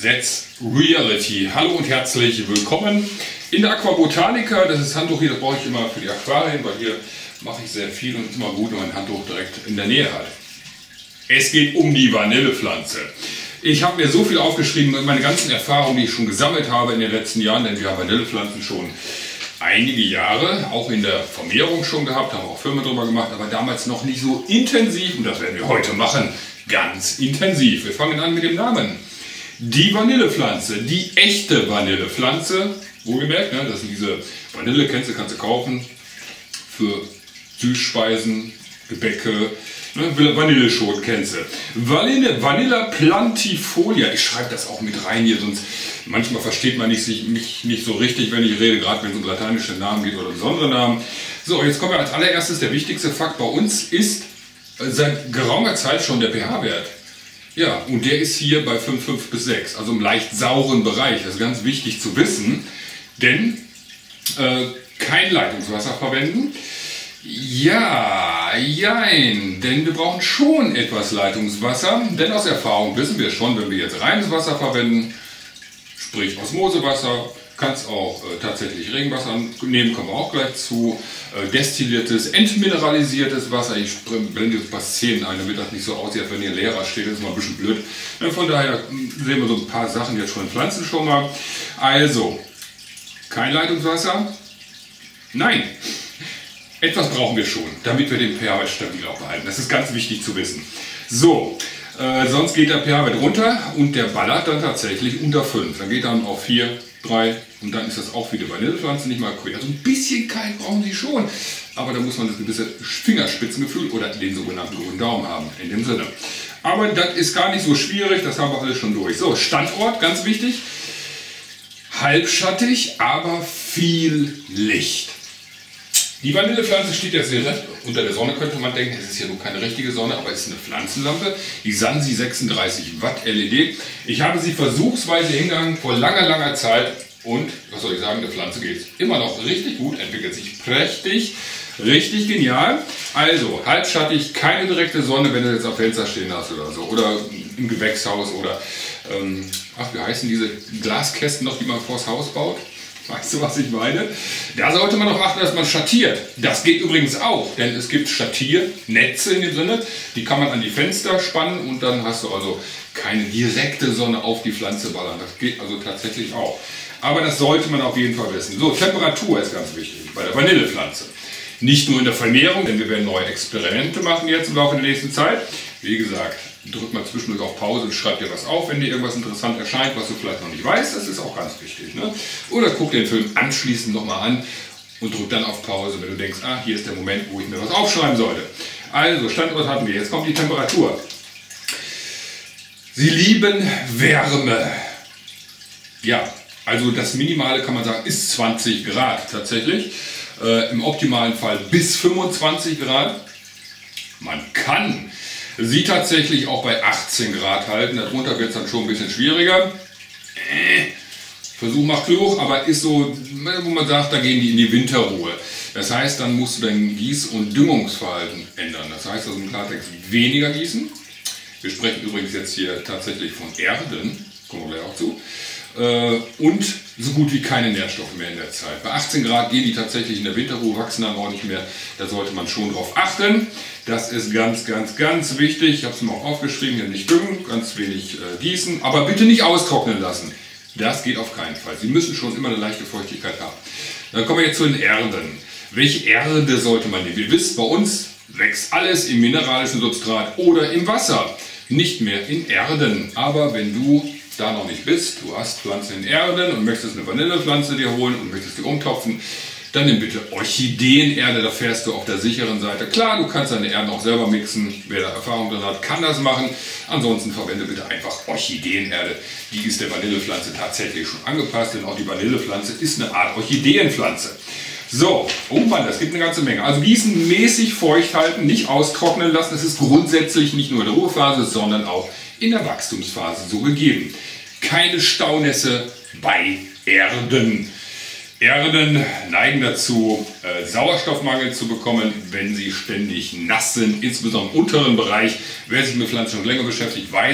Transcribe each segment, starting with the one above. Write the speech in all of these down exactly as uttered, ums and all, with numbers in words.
That's Reality. Hallo und herzlich willkommen in der Aquabotanica. Das ist Handtuch hier, das brauche ich immer für die Aquarien, weil hier mache ich sehr viel und es ist immer gut, wenn man ein Handtuch direkt in der Nähe hat. Es geht um die Vanillepflanze. Ich habe mir so viel aufgeschrieben, meine ganzen Erfahrungen, die ich schon gesammelt habe in den letzten Jahren, denn wir haben Vanillepflanzen schon einige Jahre, auch in der Vermehrung schon gehabt, haben auch Filme drüber gemacht, aber damals noch nicht so intensiv und das werden wir heute machen, ganz intensiv. Wir fangen an mit dem Namen. Die Vanillepflanze, die echte Vanillepflanze, wohlgemerkt, ne, das sind diese Vanille, kennst du, kannst du kaufen für Süßspeisen, Gebäcke, ne, Vanilleschot kennst du. Vanille, Vanilla plantifolia, ich schreibe das auch mit rein hier, sonst manchmal versteht man nicht, mich nicht so richtig, wenn ich rede, gerade wenn es um lateinische Namen geht oder besondere Namen. So, jetzt kommen wir als allererstes, der wichtigste Fakt bei uns ist seit geraumer Zeit schon der pH-Wert. Ja, und der ist hier bei fünf Komma fünf bis sechs, also im leicht sauren Bereich. Das ist ganz wichtig zu wissen, denn äh, kein Leitungswasser verwenden. Ja, jein, denn wir brauchen schon etwas Leitungswasser, denn aus Erfahrung wissen wir schon, wenn wir jetzt reines Wasser verwenden, sprich Osmosewasser, kannst auch äh, tatsächlich Regenwasser nehmen, kommen wir auch gleich zu, äh, destilliertes, entmineralisiertes Wasser, ich blende jetzt ein paar Szenen ein, damit das nicht so aussieht, als wenn hier ein Lehrer steht, das ist mal ein bisschen blöd. Ja, von daher sehen wir so ein paar Sachen jetzt schon in Pflanzen schon mal. Also, kein Leitungswasser? Nein! Etwas brauchen wir schon, damit wir den pH-Wert stabil auch behalten. Das ist ganz wichtig zu wissen. So, äh, sonst geht der pH-Wert runter und der ballert dann tatsächlich unter fünf. Dann geht dann auf vier, drei und dann ist das auch wie die Vanillepflanze nicht mal quer. Also ein bisschen kalt brauchen sie schon, aber da muss man das gewisse Fingerspitzengefühl oder den sogenannten grünen Daumen haben, in dem Sinne. Aber das ist gar nicht so schwierig, das haben wir alles schon durch. So, Standort, ganz wichtig, halbschattig, aber viel Licht. Die Vanillepflanze steht jetzt direkt unter der Sonne, könnte man denken, es ist ja nur keine richtige Sonne, aber es ist eine Pflanzenlampe, die Sansi sechsunddreißig Watt L E D. Ich habe sie versuchsweise hingegangen vor langer, langer Zeit und, was soll ich sagen, der Pflanze geht es immer noch richtig gut, entwickelt sich prächtig, richtig genial. Also, halbschattig, keine direkte Sonne, wenn du jetzt am Fenster stehen hast oder so, oder im Gewächshaus oder, ähm, ach, wie heißen diese Glaskästen noch, die man vors Haus baut? Weißt du, was ich meine? Da sollte man darauf achten, dass man schattiert. Das geht übrigens auch, denn es gibt Schattiernetze in dem Sinne, die kann man an die Fenster spannen und dann hast du also keine direkte Sonne auf die Pflanze ballern. Das geht also tatsächlich auch. Aber das sollte man auf jeden Fall wissen. So, Temperatur ist ganz wichtig bei der Vanillepflanze. Nicht nur in der Vermehrung, denn wir werden neue Experimente machen jetzt im Laufe der nächsten Zeit. Wie gesagt, drück mal zwischendurch auf Pause und schreib dir was auf, wenn dir irgendwas interessant erscheint, was du vielleicht noch nicht weißt. Das ist auch ganz wichtig. Ne? Oder guck den Film anschließend nochmal an und drück dann auf Pause, wenn du denkst, ah, hier ist der Moment, wo ich mir was aufschreiben sollte. Also, Standort hatten wir. Jetzt kommt die Temperatur. Sie lieben Wärme. Ja, also das Minimale kann man sagen, ist zwanzig Grad tatsächlich. Äh, Im optimalen Fall bis fünfundzwanzig Grad. Man kann sie tatsächlich auch bei achtzehn Grad halten. Darunter wird es dann schon ein bisschen schwieriger. Äh, Versuch macht klug, aber ist so, wo man sagt, da gehen die in die Winterruhe. Das heißt, dann musst du dein Gieß- und Düngungsverhalten ändern. Das heißt also im Klartext weniger gießen. Wir sprechen übrigens jetzt hier tatsächlich von Erden, kommen wir gleich auch zu. Und so gut wie keine Nährstoffe mehr in der Zeit. Bei achtzehn Grad gehen die tatsächlich in der Winterruhe, wachsen dann auch nicht mehr. Da sollte man schon drauf achten. Das ist ganz, ganz, ganz wichtig. Ich habe es mir auch aufgeschrieben, hier nicht düngen, ganz wenig äh, gießen, aber bitte nicht austrocknen lassen. Das geht auf keinen Fall. Sie müssen schon immer eine leichte Feuchtigkeit haben. Dann kommen wir jetzt zu den Erden. Welche Erde sollte man nehmen? Ihr wisst, bei uns wächst alles im mineralischen Substrat oder im Wasser. Nicht mehr in Erden. Aber wenn du da noch nicht bist, du hast Pflanzen in Erden und möchtest eine Vanillepflanze dir holen und möchtest die umtopfen, dann nimm bitte Orchideenerde, da fährst du auf der sicheren Seite. Klar, du kannst deine Erden auch selber mixen, wer da Erfahrung drin hat, kann das machen. Ansonsten verwende bitte einfach Orchideenerde, die ist der Vanillepflanze tatsächlich schon angepasst, denn auch die Vanillepflanze ist eine Art Orchideenpflanze. So, oh Mann, das gibt eine ganze Menge. Also gießen, mäßig feucht halten, nicht austrocknen lassen, das ist grundsätzlich nicht nur in der Ruhephase, sondern auch in der Wachstumsphase so gegeben. Keine Staunässe bei Erden. Erden neigen dazu, äh, Sauerstoffmangel zu bekommen, wenn sie ständig nass sind, insbesondere im unteren Bereich. Wer sich mit Pflanzen schon länger beschäftigt, weiß,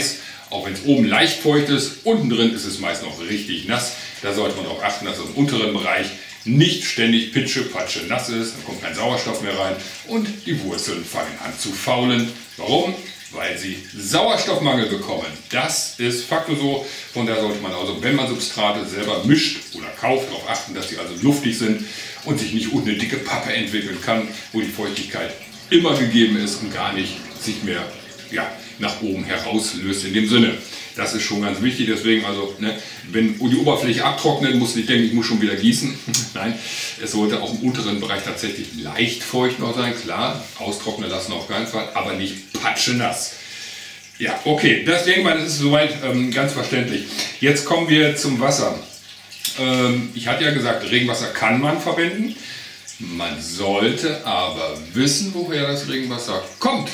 Auch wenn es oben leicht feucht ist, unten drin ist es meist noch richtig nass. Da sollte man auch achten, dass es im unteren Bereich nicht ständig pitsche, patsche nass ist. Dann kommt kein Sauerstoff mehr rein und die Wurzeln fangen an zu faulen. Warum? Weil sie Sauerstoffmangel bekommen. Das ist Faktor so. Von daher sollte man also, wenn man Substrate selber mischt oder kauft, darauf achten, dass sie also luftig sind und sich nicht unten eine dicke Pappe entwickeln kann, wo die Feuchtigkeit immer gegeben ist und gar nicht sich mehr ja, nach oben herauslöst in dem Sinne. Das ist schon ganz wichtig, deswegen also, ne, wenn die Oberfläche abtrocknet, muss nicht denken, ich muss schon wieder gießen. Nein, es sollte auch im unteren Bereich tatsächlich leicht feucht noch sein, klar, austrocknen lassen auf keinen Fall, aber nicht patschenass. Ja, okay, das denke ich mal, das ist soweit ähm, ganz verständlich. Jetzt kommen wir zum Wasser. Ähm, ich hatte ja gesagt, Regenwasser kann man verwenden. Man sollte aber wissen, woher das Regenwasser kommt.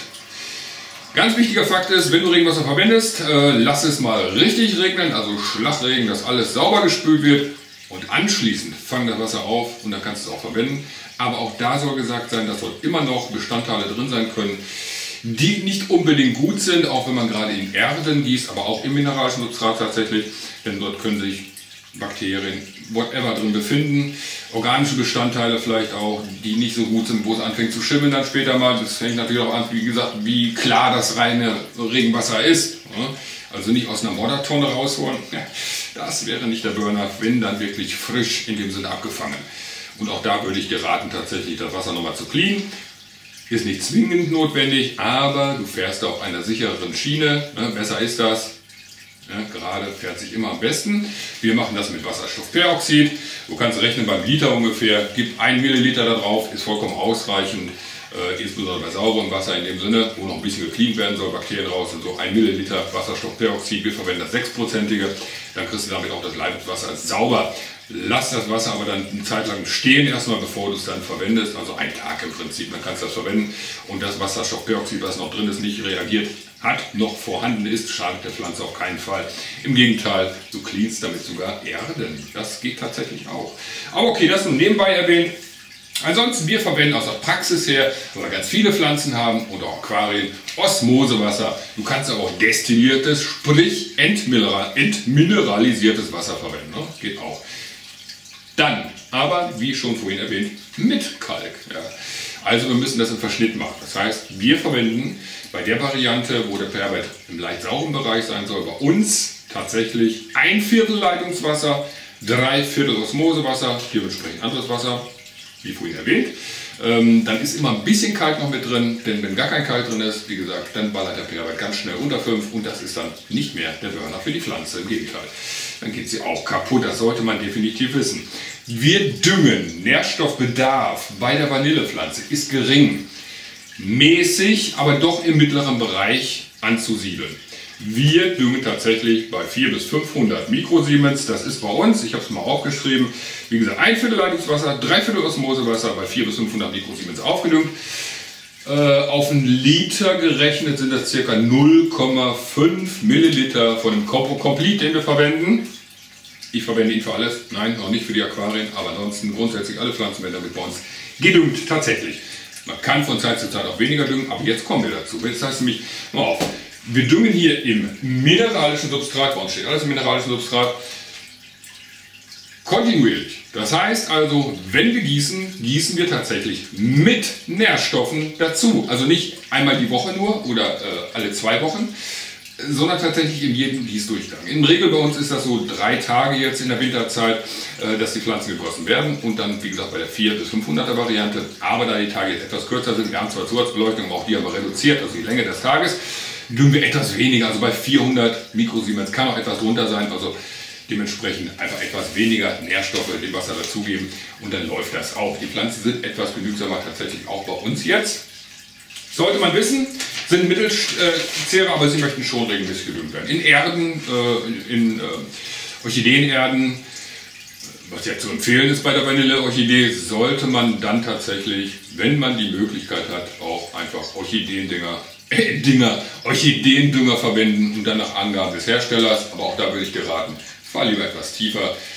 Ganz wichtiger Fakt ist, wenn du Regenwasser verwendest, äh, lass es mal richtig regnen, also Schlagregen, dass alles sauber gespült wird und anschließend fang das Wasser auf und dann kannst du es auch verwenden. Aber auch da soll gesagt sein, dass dort immer noch Bestandteile drin sein können, die nicht unbedingt gut sind, auch wenn man gerade in Erden gießt, aber auch im mineralischen Substrat tatsächlich, denn dort können sich Bakterien, whatever drin befinden, organische Bestandteile vielleicht auch, die nicht so gut sind, wo es anfängt zu schimmeln dann später mal. Das hängt natürlich auch an, wie gesagt, wie klar das reine Regenwasser ist. Also nicht aus einer Moddertonne rausholen, das wäre nicht der Burner, wenn dann wirklich frisch in dem Sinne abgefangen. Und auch da würde ich dir raten, tatsächlich das Wasser nochmal zu cleanen. Ist nicht zwingend notwendig, aber du fährst auf einer sichereren Schiene, besser ist das. Ja, gerade fährt sich immer am besten. Wir machen das mit Wasserstoffperoxid. Du kannst rechnen beim Liter ungefähr. Gib ein Milliliter da drauf, ist vollkommen ausreichend. Äh, insbesondere bei sauberem Wasser in dem Sinne, wo noch ein bisschen gecleant werden soll, Bakterien raus und so. ein Milliliter Wasserstoffperoxid, wir verwenden das sechs prozentige. Dann kriegst du damit auch das Leitungswasser sauber. Lass das Wasser aber dann eine Zeit lang stehen, erstmal bevor du es dann verwendest. Also ein Tag im Prinzip, dann kannst du das verwenden. Und das Wasserstoffperoxid, was noch drin ist, nicht reagiert hat, noch vorhanden ist, schadet der Pflanze auf keinen Fall. Im Gegenteil, du cleanst damit sogar Erden. Das geht tatsächlich auch. Aber okay, das nur nebenbei erwähnt. Ansonsten, wir verwenden aus der Praxis her, weil wir ganz viele Pflanzen haben und auch Aquarien, Osmosewasser. Du kannst aber auch destilliertes, sprich entmineral, entmineralisiertes Wasser verwenden. Ne? Geht auch. Dann, aber wie schon vorhin erwähnt, mit Kalk. Ja. Also wir müssen das im Verschnitt machen. Das heißt, wir verwenden bei der Variante, wo der pH-Wert im leicht sauren Bereich sein soll, bei uns tatsächlich ein Viertel Leitungswasser, drei Viertel Osmosewasser, hier entsprechend anderes Wasser, wie vorhin erwähnt. Ähm, dann ist immer ein bisschen Kalk noch mit drin, denn wenn gar kein Kalk drin ist, wie gesagt, dann ballert der pH-Wert ganz schnell unter fünf und das ist dann nicht mehr der Burner für die Pflanze, im Gegenteil. Dann geht sie auch kaputt, das sollte man definitiv wissen. Wir düngen, Nährstoffbedarf bei der Vanillepflanze ist gering, mäßig, aber doch im mittleren Bereich anzusiedeln. Wir düngen tatsächlich bei vierhundert bis fünfhundert Mikrosiemens, das ist bei uns, ich habe es mal aufgeschrieben, wie gesagt, ein Viertel Leitungswasser, drei Viertel Osmosewasser bei vierhundert bis fünfhundert Mikrosiemens aufgedüngt. Äh, auf einen Liter gerechnet sind das ca. null Komma fünf Milliliter von dem Compo Complete, den wir verwenden. Ich verwende ihn für alles, nein, auch nicht für die Aquarien, aber ansonsten grundsätzlich alle Pflanzen werden damit bei uns gedüngt, tatsächlich. Man kann von Zeit zu Zeit auch weniger düngen, aber jetzt kommen wir dazu. Jetzt heißt es nämlich, mal auf, wir düngen hier im mineralischen Substrat, bei uns steht alles im mineralischen Substrat, kontinuierlich. Das heißt also, wenn wir gießen, gießen wir tatsächlich mit Nährstoffen dazu. Also nicht einmal die Woche nur oder äh, alle zwei Wochen, sondern tatsächlich in jedem Gießdurchgang. In der Regel bei uns ist das so drei Tage jetzt in der Winterzeit, äh, dass die Pflanzen gegossen werden und dann, wie gesagt, bei der vierhundert bis fünfhunderter Variante. Aber da die Tage jetzt etwas kürzer sind, wir haben zwar Zusatzbeleuchtung, aber auch die haben wir reduziert, also die Länge des Tages, düngen wir etwas weniger, also bei vierhundert Mikrosiemens, kann auch etwas drunter sein, also dementsprechend einfach etwas weniger Nährstoffe dem Wasser dazugeben und dann läuft das auch. Die Pflanzen sind etwas genügsamer tatsächlich auch bei uns jetzt. Sollte man wissen, sind Mittelzehrer, aber sie möchten schon regelmäßig gedüngt werden. In Erden, äh, in äh, Orchideenerden, was ja zu empfehlen ist bei der Vanilleorchidee, sollte man dann tatsächlich, wenn man die Möglichkeit hat, auch einfach Orchideendünger, äh, Dinger, Orchideendünger verwenden und dann nach Angaben des Herstellers. Aber auch da würde ich dir raten, fahr lieber etwas tiefer,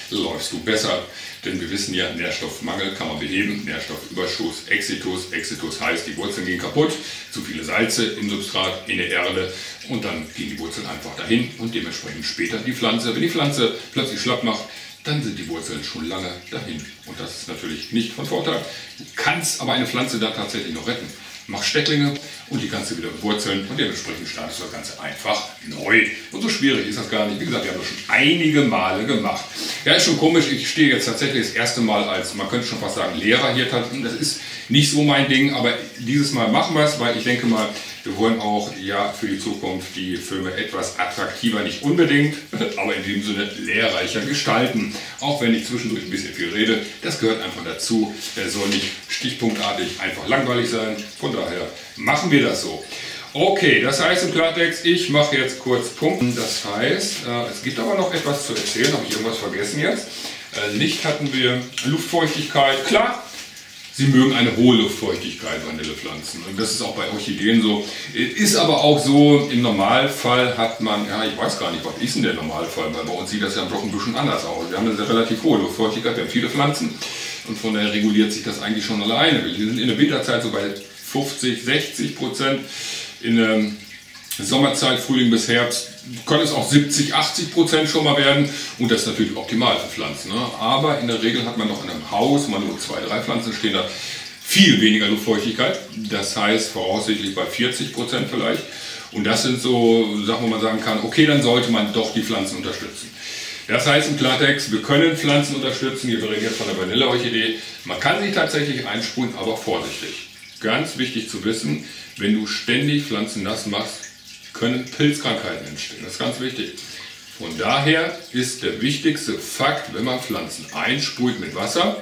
läufst du besser. Denn wir wissen ja, Nährstoffmangel kann man beheben, Nährstoffüberschuss, Exitus. Exitus heißt, die Wurzeln gehen kaputt, zu viele Salze im Substrat, in der Erde und dann gehen die Wurzeln einfach dahin und dementsprechend später die Pflanze. Wenn die Pflanze plötzlich schlapp macht, dann sind die Wurzeln schon lange dahin. Und das ist natürlich nicht von Vorteil. Du kannst aber eine Pflanze da tatsächlich noch retten. Mach Stecklinge und die kannst du wieder bewurzeln und dementsprechend startest du das Ganze einfach neu. Und so schwierig ist das gar nicht. Wie gesagt, wir haben das schon einige Male gemacht. Ja, ist schon komisch. Ich stehe jetzt tatsächlich das erste Mal als, man könnte schon fast sagen, Lehrer hier. Das ist nicht so mein Ding, aber dieses Mal machen wir es, weil ich denke mal, wir wollen auch ja für die Zukunft die Filme etwas attraktiver, nicht unbedingt, aber in dem Sinne lehrreicher gestalten. Auch wenn ich zwischendurch ein bisschen viel rede, das gehört einfach dazu. Der soll nicht stichpunktartig einfach langweilig sein. Von daher machen wir das so. Okay, das heißt im Klartext, ich mache jetzt kurz Punkt. Das heißt, äh, es gibt aber noch etwas zu erzählen. Habe ich irgendwas vergessen jetzt? Äh, Licht hatten wir, Luftfeuchtigkeit, klar. Sie mögen eine hohe Luftfeuchtigkeit, Vanillepflanzen. Und das ist auch bei Orchideen so. Ist aber auch so, im Normalfall hat man, ja, ich weiß gar nicht, was ist denn der Normalfall, weil bei uns sieht das ja doch ein bisschen anders aus. Wir haben eine relativ hohe Luftfeuchtigkeit, wir haben viele Pflanzen und von daher reguliert sich das eigentlich schon alleine. Wir sind in der Winterzeit so bei fünfzig, sechzig Prozent, in der Sommerzeit, Frühling bis Herbst, kann es auch siebzig, achtzig Prozent schon mal werden und das ist natürlich optimal für Pflanzen. Ne? Aber in der Regel hat man noch in einem Haus, man nur zwei, drei Pflanzen stehen da, viel weniger Luftfeuchtigkeit. Das heißt voraussichtlich bei vierzig Prozent vielleicht. Und das sind so Sachen, wo man sagen kann, okay, dann sollte man doch die Pflanzen unterstützen. Das heißt im Klartext, wir können Pflanzen unterstützen, hier reden jetzt von der Vanilleorchidee. Man kann sie tatsächlich einsprühen, aber vorsichtig. Ganz wichtig zu wissen, wenn du ständig Pflanzen nass machst, können Pilzkrankheiten entstehen. Das ist ganz wichtig. Von daher ist der wichtigste Fakt, wenn man Pflanzen einsprüht mit Wasser,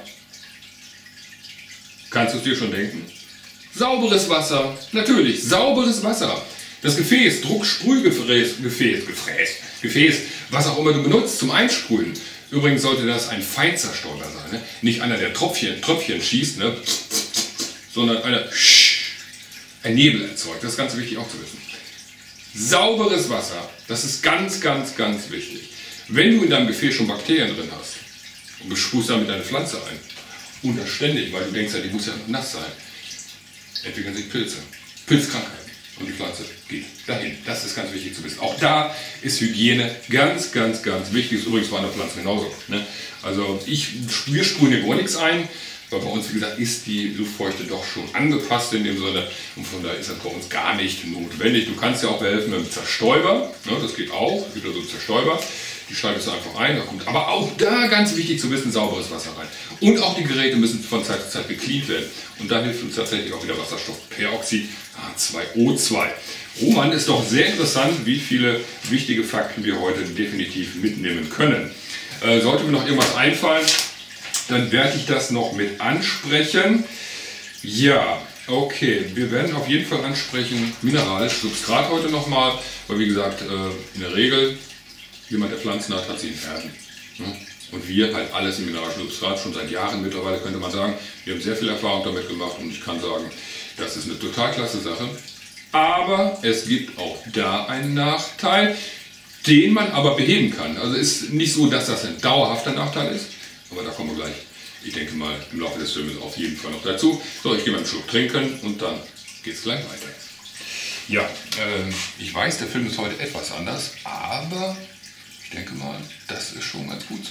kannst du es dir schon denken? Sauberes Wasser, natürlich, sauberes Wasser. Das Gefäß, Drucksprühgefäß, Gefäß, Gefäß, Gefäß, was auch immer du benutzt zum Einsprühen. Übrigens sollte das ein Feinzerstäuber sein, ne? Nicht einer, der Tröpfchen, Tröpfchen schießt, ne? Sondern einer, ein Nebel erzeugt. Das ist ganz wichtig auch zu wissen. Sauberes Wasser, das ist ganz, ganz, ganz wichtig. Wenn du in deinem Gefäß schon Bakterien drin hast und besprühst damit deine Pflanze ein, und das ständig, weil du denkst, ja, die muss ja nass sein, entwickeln sich Pilze, Pilzkrankheiten und die Pflanze geht dahin. Das ist ganz wichtig zu wissen. Auch da ist Hygiene ganz, ganz, ganz wichtig. Ist übrigens bei einer Pflanze genauso. Ne? Also ich, wir sprühen hier gar nichts ein. Weil bei uns, wie gesagt, ist die Luftfeuchte doch schon angepasst in dem Sinne und von daher ist das bei uns gar nicht notwendig. Du kannst ja auch helfen mit dem Zerstäuber, ne, das geht auch, es gibt also Zerstäuber, die schaltest du einfach ein, da kommt aber auch da ganz wichtig zu wissen, sauberes Wasser rein. Und auch die Geräte müssen von Zeit zu Zeit gecleant werden und da hilft uns tatsächlich auch wieder Wasserstoffperoxid, H zwei O zwei. Oh Mann, ist doch sehr interessant, wie viele wichtige Fakten wir heute definitiv mitnehmen können. Äh, sollte mir noch irgendwas einfallen, dann werde ich das noch mit ansprechen. Ja, okay, wir werden auf jeden Fall ansprechen mineralisch Substrat heute nochmal, weil wie gesagt, in der Regel, jemand der Pflanzen hat, hat sie in Erden. Und wir halt alles im mineralischen Substrat, schon seit Jahren mittlerweile könnte man sagen, wir haben sehr viel Erfahrung damit gemacht und ich kann sagen, das ist eine total klasse Sache. Aber es gibt auch da einen Nachteil, den man aber beheben kann. Also es ist nicht so, dass das ein dauerhafter Nachteil ist. Aber da kommen wir gleich, ich denke mal, im Laufe des Films auf jeden Fall noch dazu. So, ich gehe mal einen Schluck trinken und dann geht es gleich weiter. Ja, äh, ich weiß, der Film ist heute etwas anders, aber ich denke mal, das ist schon ganz gut so.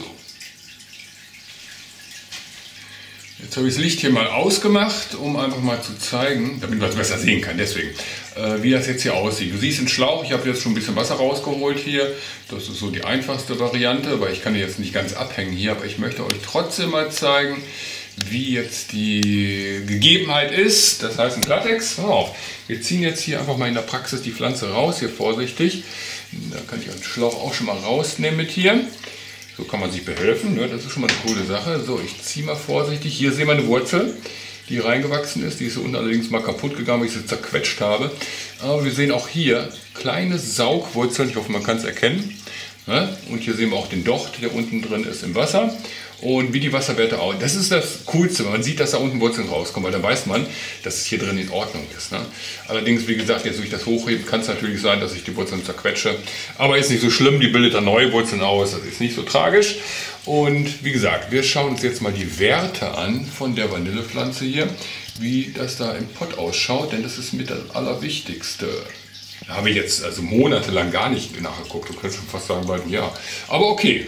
Jetzt habe ich das Licht hier mal ausgemacht, um einfach mal zu zeigen, damit man es besser sehen kann, deswegen, äh, wie das jetzt hier aussieht. Du siehst den Schlauch, ich habe jetzt schon ein bisschen Wasser rausgeholt hier. Das ist so die einfachste Variante, weil ich kann jetzt nicht ganz abhängen hier, aber ich möchte euch trotzdem mal zeigen, wie jetzt die Gegebenheit ist. Das heißt im Klartext, pass auf, wir ziehen jetzt hier einfach mal in der Praxis die Pflanze raus, hier vorsichtig. Da kann ich den Schlauch auch schon mal rausnehmen mit hier. So kann man sich behelfen, ne? Das ist schon mal eine coole Sache. So, ich ziehe mal vorsichtig. Hier sehen wir eine Wurzel, die reingewachsen ist. Die ist unten allerdings mal kaputt gegangen, weil ich sie zerquetscht habe. Aber wir sehen auch hier kleine Saugwurzeln. Ich hoffe, man kann es erkennen. Ne? Und hier sehen wir auch den Docht, der unten drin ist im Wasser. Und wie die Wasserwerte auch. Das ist das Coolste, man sieht, dass da unten Wurzeln rauskommen, weil dann weiß man, dass es hier drin in Ordnung ist. Ne? Allerdings, wie gesagt, jetzt durch das Hochheben kann es natürlich sein, dass ich die Wurzeln zerquetsche. Aber ist nicht so schlimm, die bildet dann neue Wurzeln aus, das ist nicht so tragisch. Und wie gesagt, wir schauen uns jetzt mal die Werte an von der Vanillepflanze hier, wie das da im Pott ausschaut, denn das ist mit das Allerwichtigste. Da habe ich jetzt also monatelang gar nicht nachgeguckt, du kannst schon fast sagen, bald ein Jahr. Aber okay.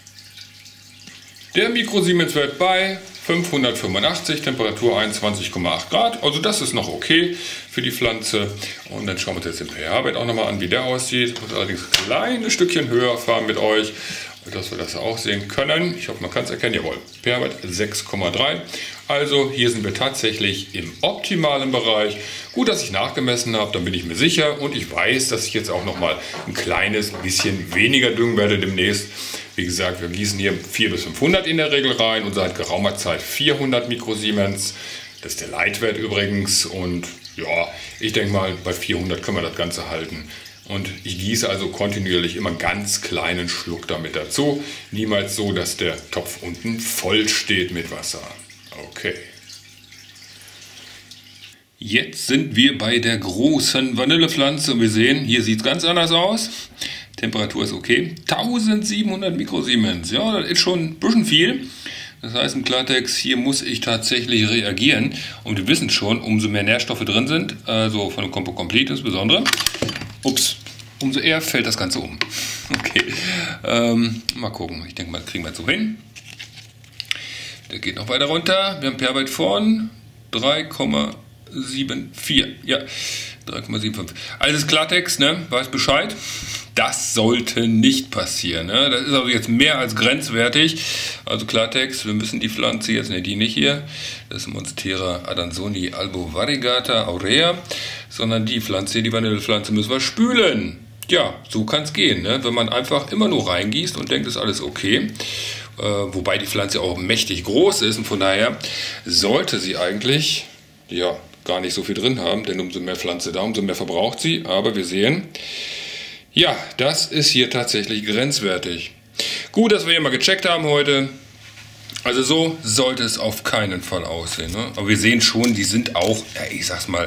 Der Mikrosiemens-Wert bei fünfhundertfünfundachtzig, Temperatur einundzwanzig Komma acht Grad, also das ist noch okay für die Pflanze. Und dann schauen wir uns jetzt den pH-Wert auch nochmal an, wie der aussieht. Ich muss allerdings ein kleines Stückchen höher fahren mit euch, dass wir das auch sehen können. Ich hoffe, man kann es erkennen. Jawohl, pH-Wert sechs Komma drei. Also hier sind wir tatsächlich im optimalen Bereich. Gut, dass ich nachgemessen habe, dann bin ich mir sicher. Und ich weiß, dass ich jetzt auch noch mal ein kleines bisschen weniger düngen werde demnächst. Wie gesagt, wir gießen hier vierhundert bis fünfhundert in der Regel rein und seit geraumer Zeit vierhundert Mikrosiemens. Das ist der Leitwert übrigens. Und ja, ich denke mal, bei vierhundert können wir das Ganze halten. Und ich gieße also kontinuierlich immer einen ganz kleinen Schluck damit dazu. Niemals so, dass der Topf unten voll steht mit Wasser. Okay. Jetzt sind wir bei der großen Vanillepflanze und wir sehen, hier sieht es ganz anders aus. Temperatur ist okay. eintausendsiebenhundert Mikrosiemens. Ja, das ist schon ein bisschen viel. Das heißt im Klartext, hier muss ich tatsächlich reagieren. Und wir wissen schon, umso mehr Nährstoffe drin sind, also von dem Compo Complete insbesondere, ups, umso eher fällt das Ganze um. Okay, ähm, mal gucken. Ich denke mal, kriegen wir jetzt so hin. Der geht noch weiter runter. Wir haben pH-Wert von drei Komma vierundsiebzig. Ja, drei Komma fünfundsiebzig. Alles Klartext, ne? Weiß Bescheid. Das sollte nicht passieren. Ne? Das ist also jetzt mehr als grenzwertig. Also Klartext, wir müssen die Pflanze jetzt, ne, die nicht hier, das ist Monstera adansoni albovariegata aurea, sondern die Pflanze, die Vanillepflanze, müssen wir spülen. Ja, so kann es gehen, ne? Wenn man einfach immer nur reingießt und denkt, ist alles okay. Äh, wobei die Pflanze auch mächtig groß ist und von daher sollte sie eigentlich ja, gar nicht so viel drin haben, denn umso mehr Pflanze da, umso mehr verbraucht sie. Aber wir sehen, ja, das ist hier tatsächlich grenzwertig. Gut, dass wir hier mal gecheckt haben heute. Also so sollte es auf keinen Fall aussehen. Ne? Aber wir sehen schon, die sind auch, ja, ich sag's mal,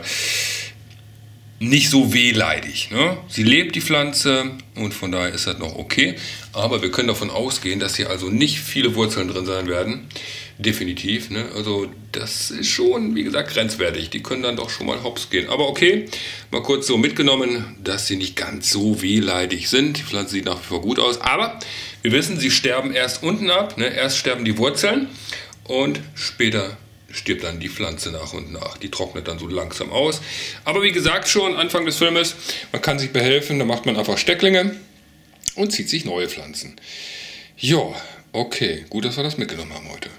nicht so wehleidig. Ne? Sie lebt, die Pflanze, und von daher ist das noch okay. Aber wir können davon ausgehen, dass hier also nicht viele Wurzeln drin sein werden. Definitiv. Ne? Also das ist schon, wie gesagt, grenzwertig. Die können dann doch schon mal hops gehen. Aber okay, mal kurz so mitgenommen, dass sie nicht ganz so wehleidig sind. Die Pflanze sieht nach wie vor gut aus. Aber wir wissen, sie sterben erst unten ab. Ne? Erst sterben die Wurzeln und später stirbt dann die Pflanze nach und nach. Die trocknet dann so langsam aus. Aber wie gesagt schon, Anfang des Filmes, man kann sich behelfen. Da macht man einfach Stecklinge und zieht sich neue Pflanzen. Jo, okay. Gut, dass wir das mitgenommen haben heute.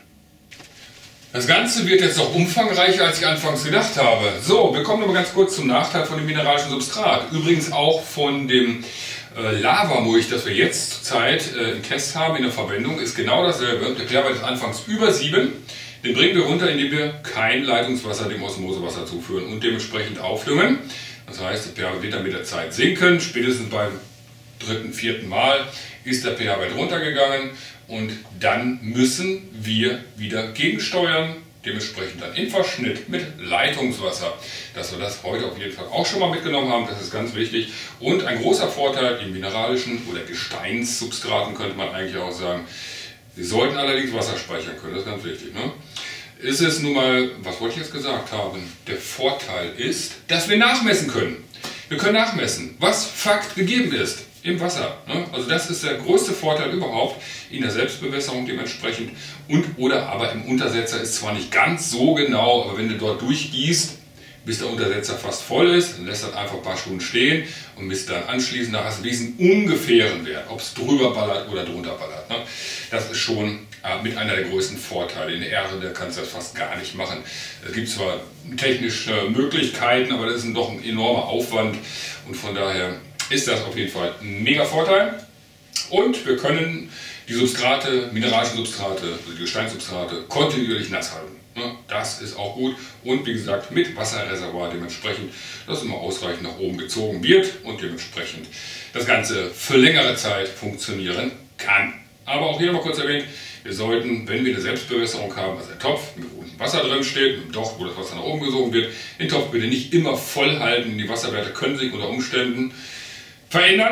Das Ganze wird jetzt noch umfangreicher, als ich anfangs gedacht habe. So, wir kommen aber ganz kurz zum Nachteil von dem mineralischen Substrat. Übrigens auch von dem äh, Lavamulch, das wir jetzt zurzeit äh, im Test haben, in der Verwendung, ist genau dasselbe. Der pH-Wert ist anfangs über sieben. Den bringen wir runter, indem wir kein Leitungswasser dem Osmosewasser zuführen und dementsprechend aufdüngen. Das heißt, der pH-Wert wird dann mit der Zeit sinken. Spätestens beim dritten, vierten Mal ist der pH-Wert runtergegangen. Und dann müssen wir wieder gegensteuern, dementsprechend dann im Verschnitt mit Leitungswasser. Dass wir das heute auf jeden Fall auch schon mal mitgenommen haben, das ist ganz wichtig. Und ein großer Vorteil in mineralischen oder Gesteinssubstraten könnte man eigentlich auch sagen, sie sollten allerdings Wasser speichern können, das ist ganz wichtig. Ne? Ist es nun mal, was wollte ich jetzt gesagt haben, der Vorteil ist, dass wir nachmessen können. Wir können nachmessen, was Fakt gegeben ist. Im Wasser. Ne? Also das ist der größte Vorteil überhaupt in der Selbstbewässerung dementsprechend. Und oder aber im Untersetzer ist zwar nicht ganz so genau, aber wenn du dort durchgießt, bis der Untersetzer fast voll ist, dann lässt das einfach ein paar Stunden stehen und bis dann anschließend, da hast du diesen ungefähren Wert, ob es drüber ballert oder drunter ballert. Ne? Das ist schon äh, mit einer der größten Vorteile. In der Erde kannst du das fast gar nicht machen. Es gibt zwar technische Möglichkeiten, aber das ist doch ein enormer Aufwand und von daher ist das auf jeden Fall ein mega Vorteil. Und wir können die Substrate, mineralischen Substrate, also die Gesteinssubstrate, kontinuierlich nass halten. Das ist auch gut. Und wie gesagt, mit Wasserreservoir dementsprechend, dass immer ausreichend nach oben gezogen wird und dementsprechend das Ganze für längere Zeit funktionieren kann. Aber auch hier noch mal kurz erwähnt, wir sollten, wenn wir eine Selbstbewässerung haben, also ein Topf, wo unten Wasser drin steht, ein Docht, wo das Wasser nach oben gesogen wird, den Topf bitte nicht immer voll halten. Die Wasserwerte können sich unter Umständen verändern.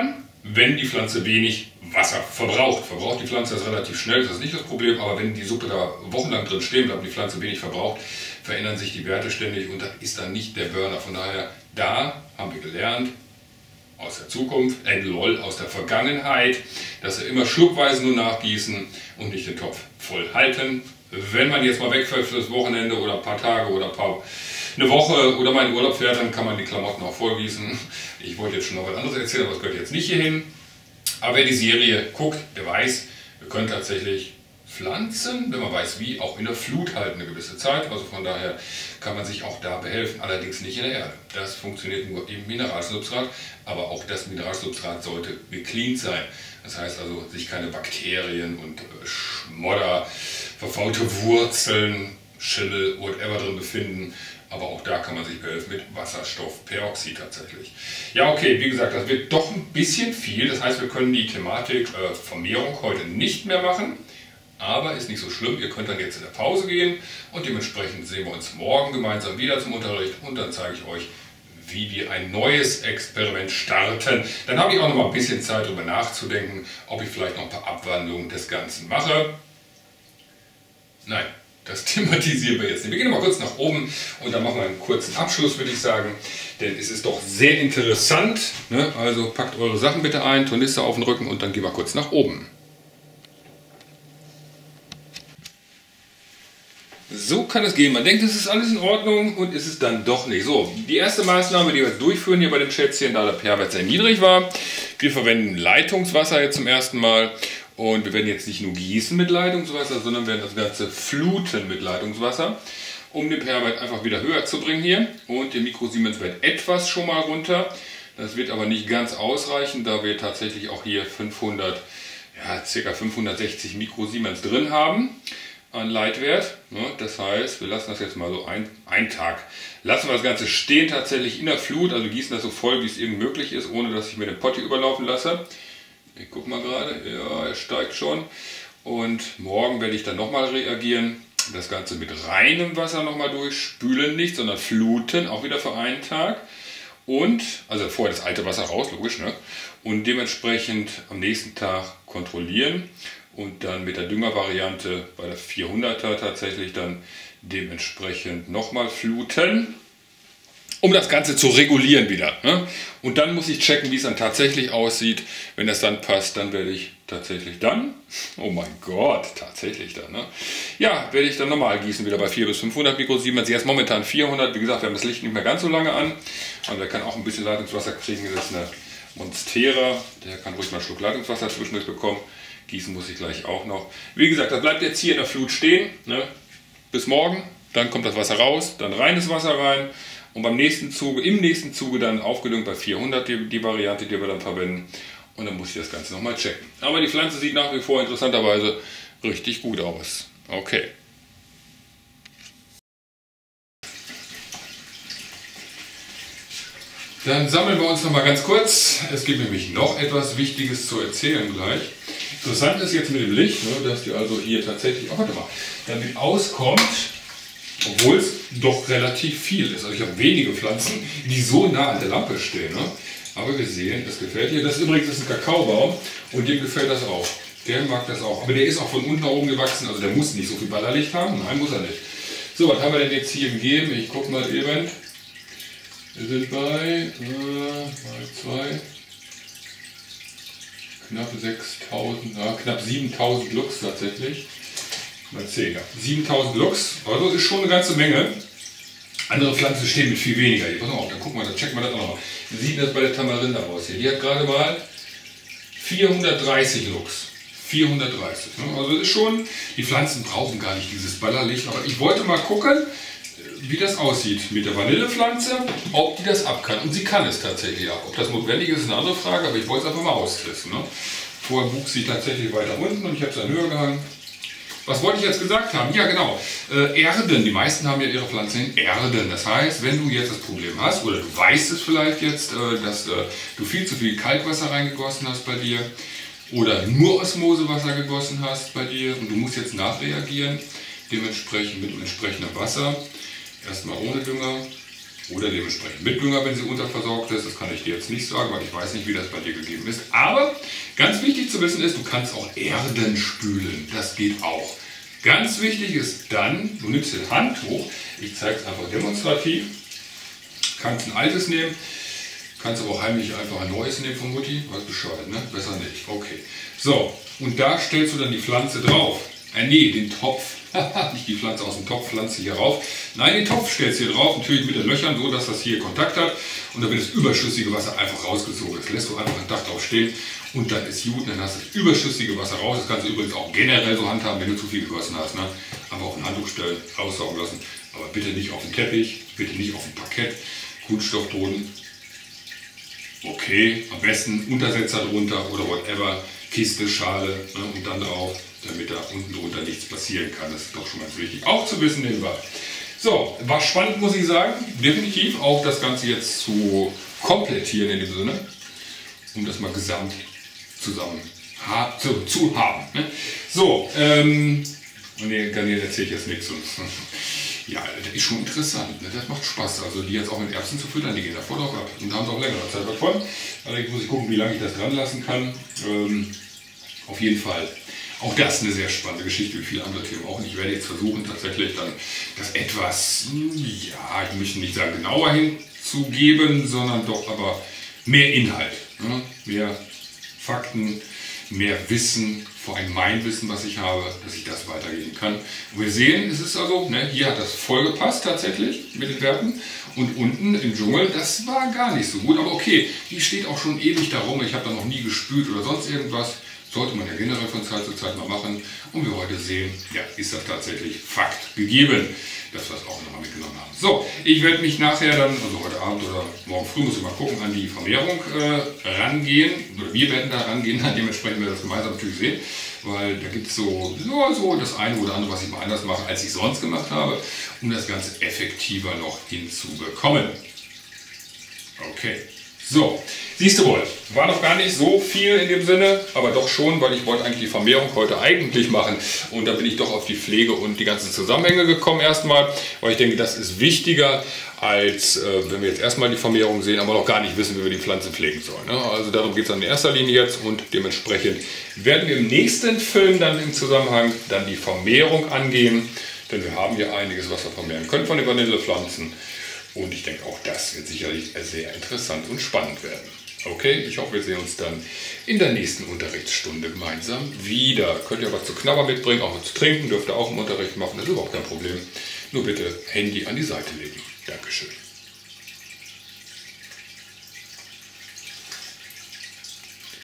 wenn die Pflanze wenig Wasser verbraucht. Verbraucht die Pflanze das relativ schnell, das ist nicht das Problem, aber wenn die Suppe da wochenlang drin stehen bleibt und die Pflanze wenig verbraucht, verändern sich die Werte ständig und das ist dann nicht der Burner. Von daher, da haben wir gelernt, aus der Zukunft, äh, lol, aus der Vergangenheit, dass wir immer schluckweise nur nachgießen und nicht den Topf voll halten. Wenn man jetzt mal wegfällt für das Wochenende oder ein paar Tage oder ein paar, eine Woche oder mal in Urlaub fährt, dann kann man die Klamotten auch vollgießen. Ich wollte jetzt schon noch was anderes erzählen, aber das gehört jetzt nicht hierhin. Aber wer die Serie guckt, der weiß, wir können tatsächlich Pflanzen, wenn man weiß wie, auch in der Flut halten eine gewisse Zeit. Also von daher kann man sich auch da behelfen, allerdings nicht in der Erde. Das funktioniert nur im Mineralsubstrat, aber auch das Mineralsubstrat sollte gecleant sein. Das heißt also, sich keine Bakterien und Schmodder, verfaulte Wurzeln, Schimmel, whatever drin befinden. Aber auch da kann man sich behelfen mit Wasserstoffperoxid tatsächlich. Ja, okay, wie gesagt, das wird doch ein bisschen viel. Das heißt, wir können die Thematik äh, Vermehrung heute nicht mehr machen. Aber ist nicht so schlimm, ihr könnt dann jetzt in der Pause gehen und dementsprechend sehen wir uns morgen gemeinsam wieder zum Unterricht und dann zeige ich euch, wie wir ein neues Experiment starten. Dann habe ich auch noch mal ein bisschen Zeit, darüber nachzudenken, ob ich vielleicht noch ein paar Abwandlungen des Ganzen mache. Nein, das thematisieren wir jetzt nicht. Wir gehen noch mal kurz nach oben und dann machen wir einen kurzen Abschluss, würde ich sagen. Denn es ist doch sehr interessant. Ne? Also packt eure Sachen bitte ein, Tornister auf den Rücken und dann gehen wir kurz nach oben. So kann es gehen. Man denkt, es ist alles in Ordnung und ist es dann doch nicht. So, die erste Maßnahme, die wir jetzt durchführen hier bei den Schätzchen, da der pH-Wert sehr niedrig war. Wir verwenden Leitungswasser jetzt zum ersten Mal und wir werden jetzt nicht nur gießen mit Leitungswasser, sondern werden das Ganze fluten mit Leitungswasser, um den pH-Wert einfach wieder höher zu bringen hier und den Mikrosiemens-Wert etwas schon mal runter. Das wird aber nicht ganz ausreichen, da wir tatsächlich auch hier fünfhundert, ja, ca. fünfhundertsechzig Mikrosiemens drin haben an Leitwert. Das heißt, wir lassen das jetzt mal so ein, einen Tag. Lassen wir das Ganze stehen tatsächlich in der Flut, also gießen das so voll, wie es irgend möglich ist, ohne dass ich mir den Pott hier überlaufen lasse. Ich gucke mal gerade, ja, er steigt schon. Und morgen werde ich dann nochmal reagieren, das Ganze mit reinem Wasser nochmal durchspülen, nicht, sondern fluten, auch wieder für einen Tag. Und, also vorher das alte Wasser raus, logisch, ne? Und dementsprechend am nächsten Tag kontrollieren. Und dann mit der Düngervariante bei der vierhunderter tatsächlich dann dementsprechend nochmal fluten, um das Ganze zu regulieren wieder. Ne? Und dann muss ich checken, wie es dann tatsächlich aussieht. Wenn das dann passt, dann werde ich tatsächlich dann, oh mein Gott, tatsächlich dann, ne? Ja, werde ich dann normal gießen, wieder bei vierhundert bis fünfhundert Mikrosiemens. Jetzt momentan vierhundert, wie gesagt, wir haben das Licht nicht mehr ganz so lange an. Aber der kann auch ein bisschen Leitungswasser kriegen, das ist eine Monstera, der kann ruhig mal einen Schluck Leitungswasser zwischendurch bekommen. Gießen muss ich gleich auch noch. Wie gesagt, das bleibt jetzt hier in der Flut stehen. Ne? Bis morgen, dann kommt das Wasser raus, dann reines Wasser rein und beim nächsten Zuge, im nächsten Zuge dann aufgedüngt bei vierhundert, die, die Variante, die wir dann verwenden. Und dann muss ich das Ganze nochmal checken. Aber die Pflanze sieht nach wie vor interessanterweise richtig gut aus. Okay. Dann sammeln wir uns noch mal ganz kurz. Es gibt nämlich noch etwas Wichtiges zu erzählen gleich. Interessant ist jetzt mit dem Licht, ne, dass die also hier tatsächlich, oh, warte mal, damit auskommt, obwohl es doch relativ viel ist. Also ich habe wenige Pflanzen, die so nah an der Lampe stehen. Ne? Aber wir sehen, das gefällt ihr. Das übrigens ist ein Kakaobaum und dem gefällt das auch. Der mag das auch. Aber der ist auch von unten nach oben gewachsen, also der muss nicht so viel Ballerlicht haben. Nein, muss er nicht. So, was haben wir denn jetzt hier gegeben? Ich gucke mal eben. Wir sind bei äh, mal zwei, knapp sechstausend, ja, knapp siebentausend Lux tatsächlich. Mal zehn, ja. siebentausend Lux, also ist schon eine ganze Menge. Andere Pflanzen stehen mit viel weniger. Hier, pass mal auf, dann gucken wir, dann checken wir das auch noch mal. Wie sieht das bei der Tamarinde aus hier? Die hat gerade mal vierhundertdreißig Lux. vierhundertdreißig. Ne? Also ist schon, die Pflanzen brauchen gar nicht dieses Ballerlicht, aber ich wollte mal gucken, wie das aussieht mit der Vanillepflanze, ob die das ab kann. Und sie kann es tatsächlich ab. Ob das notwendig ist, ist eine andere Frage, aber ich wollte es einfach mal austesten. Ne? Vorher wuchs sie tatsächlich weiter unten und ich habe es dann höher gehangen. Was wollte ich jetzt gesagt haben? Ja genau, äh, Erden. Die meisten haben ja ihre Pflanzen in Erden. Das heißt, wenn du jetzt das Problem hast, oder du weißt es vielleicht jetzt, äh, dass äh, du viel zu viel Kalkwasser reingegossen hast bei dir, oder nur Osmosewasser gegossen hast bei dir und du musst jetzt nachreagieren, dementsprechend mit entsprechendem Wasser. Erstmal ohne Dünger oder dementsprechend Mitdünger, wenn sie unterversorgt ist. Das kann ich dir jetzt nicht sagen, weil ich weiß nicht, wie das bei dir gegeben ist. Aber ganz wichtig zu wissen ist, du kannst auch Erden spülen. Das geht auch. Ganz wichtig ist dann, du nimmst das Handtuch, ich zeige es einfach demonstrativ, kannst ein altes nehmen, kannst aber auch heimlich einfach ein neues nehmen von Mutti, weiß Bescheid, ne? Besser nicht, okay. So, und da stellst du dann die Pflanze drauf, äh, nee, den Topf, nicht die Pflanze aus dem Topf, Pflanze hier rauf, nein, den Topf stellst du hier drauf, natürlich mit den Löchern, so dass das hier Kontakt hat und dann wird das überschüssige Wasser einfach rausgezogen, das lässt du einfach einen Tag drauf stehen und dann ist gut, dann hast du das überschüssige Wasser raus, das kannst du übrigens auch generell so handhaben, wenn du zu viel gegossen hast, ne? Einfach auf ein Handtuch stellen, aussaugen lassen, aber bitte nicht auf den Teppich, bitte nicht auf dem Parkett, Kunststoffboden, okay, am besten Untersetzer drunter oder whatever, Kiste, Schale, ne, und dann drauf, damit da unten drunter nichts passieren kann. Das ist doch schon ganz wichtig, auch zu wissen nebenbei. So, war spannend, muss ich sagen. Definitiv auch das Ganze jetzt zu komplettieren in dem Sinne, um das mal gesamt zusammen ha zu, zu haben. Ne? So, ähm, und nee, Garnier erzähle ich jetzt nichts. Ja, das ist schon interessant, ne? Das macht Spaß. Also die jetzt auch mit Erbsen zu füttern, die gehen da voll drauf ab. Und da haben sie auch längere Zeit davon. Allerdings muss ich gucken, wie lange ich das dran lassen kann. Ähm, auf jeden Fall. Auch das eine sehr spannende Geschichte, wie viele andere Themen auch. Und ich werde jetzt versuchen, tatsächlich dann das etwas, ja, ich möchte nicht sagen genauer hinzugeben, sondern doch aber mehr Inhalt, ne? Mehr Fakten, mehr Wissen, vor allem mein Wissen, was ich habe, dass ich das weitergeben kann. Und wir sehen, es ist also, ne, hier hat das voll gepasst tatsächlich mit den Werten. Und unten im Dschungel, das war gar nicht so gut. Aber okay, die steht auch schon ewig da rum. Ich habe da noch nie gespült oder sonst irgendwas. Sollte man ja generell von Zeit zu Zeit mal machen. Und wir heute sehen, ja, ist das tatsächlich Fakt gegeben, dass wir das auch nochmal mitgenommen haben. So, ich werde mich nachher dann, also heute Abend oder morgen früh, muss ich mal gucken, an die Vermehrung äh, rangehen. Oder wir werden da rangehen, dementsprechend werden wir das gemeinsam natürlich sehen. Weil da gibt es so, so, so das eine oder andere, was ich mal anders mache, als ich sonst gemacht habe, um das Ganze effektiver noch hinzubekommen. Okay. So, siehst du wohl, war noch gar nicht so viel in dem Sinne, aber doch schon, weil ich wollte eigentlich die Vermehrung heute eigentlich machen und da bin ich doch auf die Pflege und die ganzen Zusammenhänge gekommen erstmal, weil ich denke, das ist wichtiger, als äh, wenn wir jetzt erstmal die Vermehrung sehen, aber noch gar nicht wissen, wie wir die Pflanzen pflegen sollen. Ne? Also darum geht es in erster Linie jetzt und dementsprechend werden wir im nächsten Film dann im Zusammenhang dann die Vermehrung angehen, denn wir haben hier einiges, was wir vermehren können von den Vanillepflanzen. Und ich denke, auch das wird sicherlich sehr interessant und spannend werden. Okay, ich hoffe, wir sehen uns dann in der nächsten Unterrichtsstunde gemeinsam wieder. Könnt ihr was zu knabbern mitbringen, auch was zu trinken, dürft ihr auch im Unterricht machen, das ist überhaupt kein Problem. Nur bitte Handy an die Seite legen. Dankeschön.